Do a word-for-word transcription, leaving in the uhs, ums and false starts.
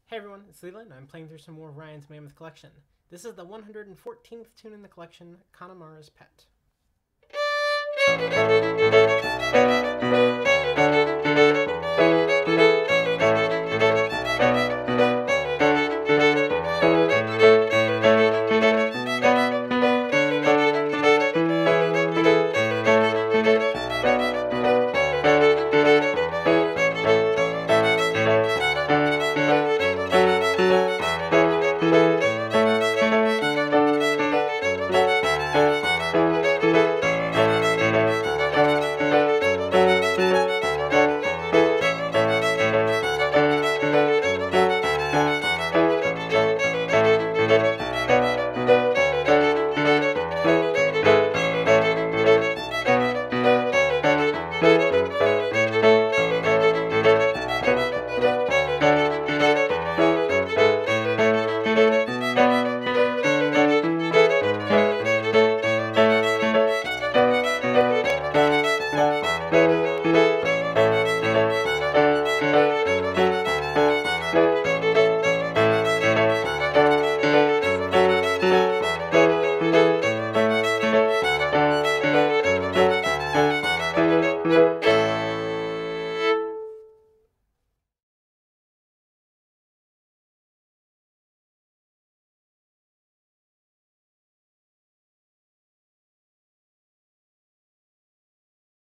Hey everyone, it's Leland. I'm playing through some more of Ryan's Mammoth Collection. This is the one hundred fourteenth tune in the collection, Connemara's Pet.